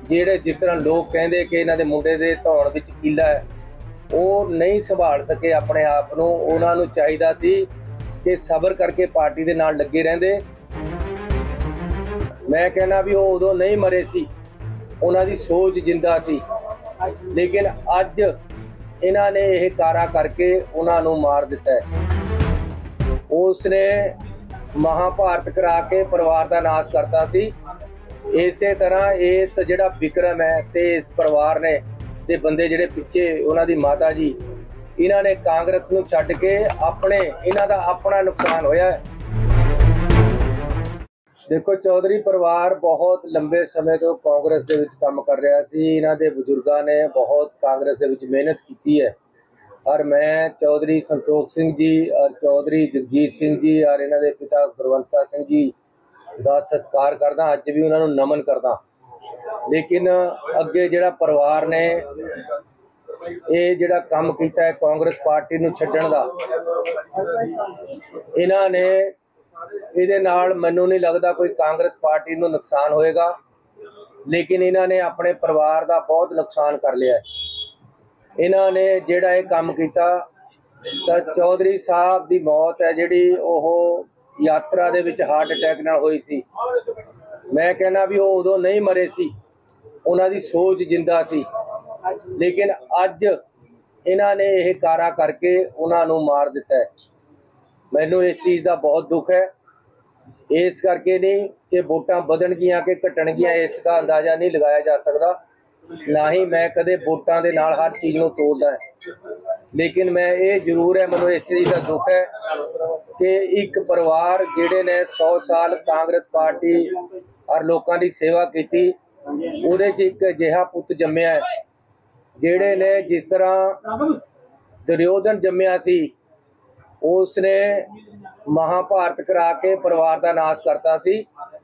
ਜਿਹੜੇ ਜਿਸ ਤਰ੍ਹਾਂ ਲੋਕ ਕਹਿੰਦੇ ਕਿ ਇਹਨਾਂ ਦੇ ਮੁੰਡੇ ਦੇ ਧੌਣ ਵਿੱਚ ਕੀਲਾ ਹੈ, ਉਹ ਨਹੀਂ ਸੰਭਾਲ ਸਕੇ ਆਪਣੇ ਆਪ ਨੂੰ। ਉਹਨਾਂ ਨੂੰ ਚਾਹੀਦਾ ਸੀ ਕਿ ਸਬਰ ਕਰਕੇ ਪਾਰਟੀ ਦੇ ਨਾਲ ਲੱਗੇ ਰਹਿੰਦੇ। ਮੈਂ ਕਹਿੰਦਾ ਵੀ ਉਹ ਉਦੋਂ ਨਹੀਂ ਮਰੇ ਸੀ, ਉਹਨਾਂ ਦੀ ਸੋਚ ਜਿੰਦਾ ਸੀ, ਲੇਕਿਨ ਅੱਜ ਇਹਨਾਂ ਨੇ ਇਹ ਕਾਰਾ ਕਰਕੇ ਉਹਨਾਂ ਨੂੰ ਮਾਰ ਦਿੱਤਾ ਹੈ। ਉਸਨੇ ਮਹਾਭਾਰਤ ਕਰਾ ਕੇ ਪਰਿਵਾਰ ਦਾ ਨਾਸ਼ ਕਰਤਾ ਸੀ। ਇਸੇ ਤਰ੍ਹਾਂ ਇਸ ਜਿਹੜਾ ਵਿਕਰਮ ਹੈ ਤੇ ਇਸ ਪਰਿਵਾਰ ਨੇ ਤੇ ਬੰਦੇ ਜਿਹੜੇ ਪਿੱਛੇ ਉਹਨਾਂ ਦੀ ਮਾਤਾ ਜੀ, ਇਹਨਾਂ ਨੇ ਕਾਂਗਰਸ ਨੂੰ ਛੱਡ ਕੇ ਇਹਨਾਂ ਦਾ ਆਪਣਾ ਨੁਕਸਾਨ ਹੋਇਆ ਹੈ। ਦੇਖੋ, ਚੌਧਰੀ ਪਰਿਵਾਰ ਬਹੁਤ ਲੰਬੇ ਸਮੇਂ ਤੋਂ ਕਾਂਗਰਸ ਦੇ ਵਿੱਚ ਕੰਮ ਕਰ ਰਿਹਾ ਸੀ। ਇਹਨਾਂ ਦੇ ਬਜ਼ੁਰਗਾਂ ਨੇ ਬਹੁਤ ਕਾਂਗਰਸ ਦੇ ਵਿੱਚ ਮਿਹਨਤ ਕੀਤੀ ਹੈ। और मैं चौधरी संतोख सिंह जी और चौधरी जगजीत सिंह जी और इन्हों के पिता गुरवंता सिंह जी का सत्कार करदा, अज भी उन्होंने नमन करदा। लेकिन अगे जिहड़ा परिवार ने ये जिहड़ा काम कीता है कांग्रेस पार्टी नूं छड्डण दा, इन्हां ने इहदे नाल मैनूं नहीं लगदा कोई कांग्रेस पार्टी नूं नुकसान होएगा, लेकिन इन्हां ने अपने परिवार का बहुत नुकसान कर लिया है। इन्हां ने जिहड़ा ये काम कीता तां चौधरी साहब की मौत है जिहड़ी ओह यात्रा दे विच हार्ट अटैक नाल होई सी। मैं कहना भी वो उदों नहीं मरे सी, उन्हां दी सोच जिंदा सी, लेकिन अज इन्हां ने यह कारा करके उन्हां नूं मार दिता है। मैनूं इस चीज़ का बहुत दुख है। इस करके नहीं कि वोटां बधणगियां कि घटणगियां, इसका अंदाज़ा नहीं लगाया जा सकता। ना ही मैं कदे वोटां दे नाल हर चीज़ नूं तोड़दा है, लेकिन मैं ये जरूर है, मैनूं इस चीज़ का दुख है कि एक परिवार जिहड़े ने 100 साल कांग्रेस पार्टी और लोगों की सेवा की, उहदे च एक अजिहा पुत जम्मिया है जिहड़े ने जिस तरह दुर्योधन जम्मिया सी, उसने महाभारत करा के परिवार का नाश करता सी।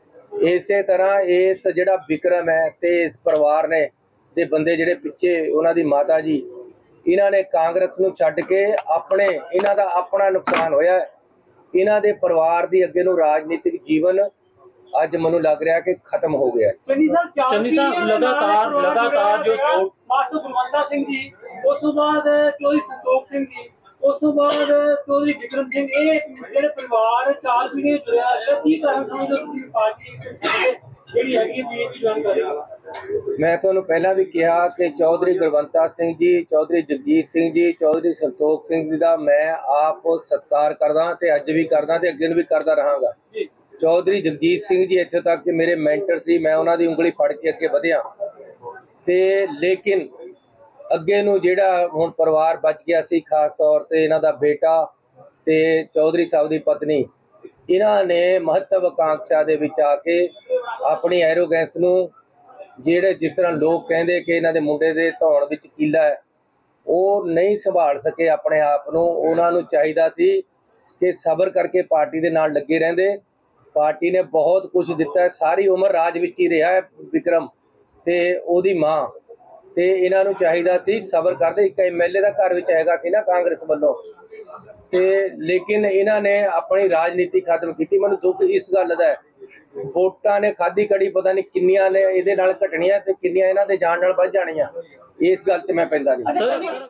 इसे तरह इस जिहड़ा विक्रम है ते इस परिवार ने ते बंदे जिहड़े पिछे उन्हां दी माता जी, इन्हां ने कांग्रेस नूं छड्ड के इन्हां दा अपना नुकसान होया है। इन्हां दे परिवार दी अगे नूं राजनीतिक जीवन अज मैनूं लग रहा कि खत्म हो गया है। चन्नी साहब लगातार जो मास्टर गुरवंता सिंह जी, उस बाद चौधरी संतोख सिंह जी, उस बाद चौधरी विक्रम सिंह, ये जिहड़े परिवार 4 पीढ़ी जुड़िया है, की कारण समझो तुसीं पार्टी ਜਿਹੜੀ ਹੈਗੀ ਬੀਜੇਪੀ ਜੁਆਇਨ ਕਰ ਰਹੀ? मैं तुहानूं पहला भी कहा कि चौधरी गुरवंता सिंह जी, चौधरी जगजीत सिंह जी, चौधरी संतोख सिंह जी का मैं आप सत्कार करदा ते अज भी करदा ते अगे भी करदा रहांगा। चौधरी जगजीत सिंह जी इत्थे तक कि मेरे मैंटर सी, मैं उन्हां दी उंगली फड़ के अगे वधिया ते, लेकिन अगे नूं जिहड़ा हुण परिवार बच गया सी, खास तौर ते इन्हां दा बेटा ते चौधरी साहब दी पत्नी, इन्हां ने महत्वाकांक्षा दे विच आके अपनी एरोगेंस नूं, जिहड़े जिस तरह लोग कहंदे कि इन्हां दे मुंडे दे धौण विच कीला है, वो नहीं संभाल सके अपने आप नूं। उन्हां नूं चाहीदा सी कि सबर करके पार्टी दे नाल लगे रहिंदे। पार्टी ने बहुत कुछ दिता है, सारी उम्र राज विच ही रहा है विक्रम ते ओहदी मां, ते इन्हां नूं चाहीदा सी सबर करदे। एक MLA दा घर विच हैगा सी ना कांग्रेस वल्लों, ते लेकिन इन्हां ने अपनी राजनीति खत्म की। मैनूं दुख इस गल दा है, वोटां ने खाधी कड़ी पता नहीं किन्नियां ने इहदे नाल घटणियां ते किन्नियां इन्हां दे जाण नाल वध जाणियां, इस गल 'च मैं पैंदा नहीं।